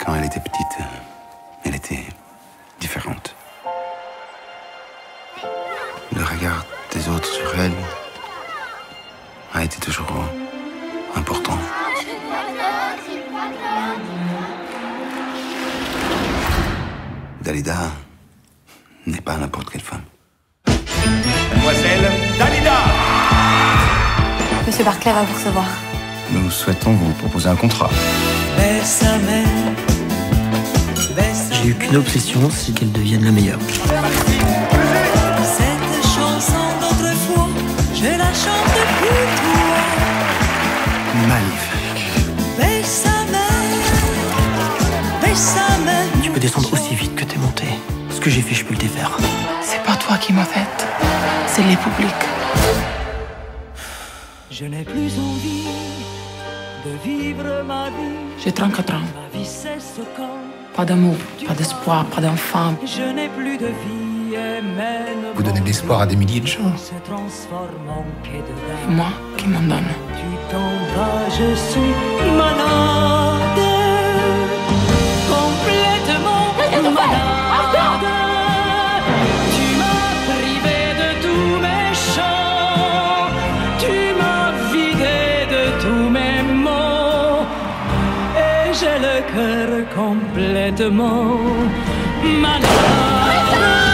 Quand elle était petite, elle était différente. Le regard des autres sur elle a été toujours important. Dalida n'est pas n'importe quelle femme. Mademoiselle Dalida! Monsieur Barclay va vous recevoir. Nous souhaitons vous proposer un contrat. J'ai eu qu'une obsession, c'est qu'elle devienne la meilleure. Cette chanson d'autrefois, je la chante pour toi. Magnifique. Bésame. Tu peux descendre aussi vite que t'es monté. Ce que j'ai fait, je peux le défaire. C'est pas toi qui m'as faite, c'est les publics. Je n'ai plus envie de vivre ma vie. J'ai 34 ans. Ma vie cesse quand Pas d'amour, pas d'espoir, pas d'enfant. je n'ai plus de vie et même Vous donnez de l'espoir à des milliers de gens. se transforme en quai de Et dame. moi, qui m'en donne? Tu t'en vas, je suis malade, complètement malade. Tu m'as privé de tous mes chants, tu m'as vidé de tous mes mots, et j'ai le cœur complètement malade.